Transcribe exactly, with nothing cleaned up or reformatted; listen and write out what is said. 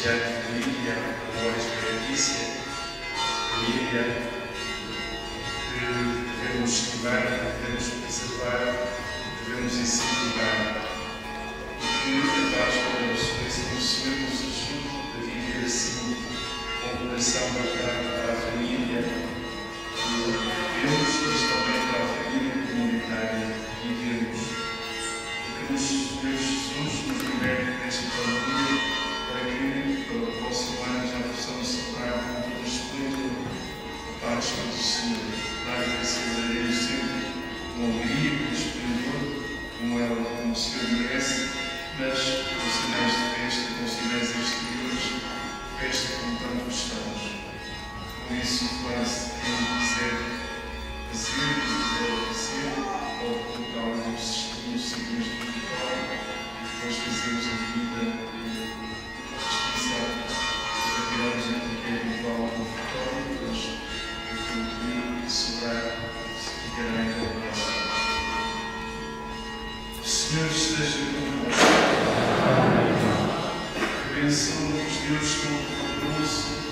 Cristiano, família, Amores, Letícia, família, que devemos estimar, devemos preservar, devemos incentivar. E que a paz pela ressurreição do Senhor nos ajude a viver assim, com o coração marcado para a família que vivemos, mas também para a família comunitária que vivemos. E que nos, Deus Jesus nos liberte desta pandemia para que para o próximo ano já possamos celebrar com todo o esplendor a paz do Senhor. Claro que celebraremos sempre com alegria, com esplendor, como ela, como o Senhor merece, mas com sinais de festa, com sinais exteriores, festa como tanto gostamos. Com isso, quase quem quiser fazer, quem quiser fazer, pode colocar nos signos do vitória e depois fazemos a vida especial para tirarmos a vida igual ao vitória, depois eu concluir e sobrar se ficará em teu coração. O Senhor esteja convosco. Que bênção de Deus Todo-Poderoso,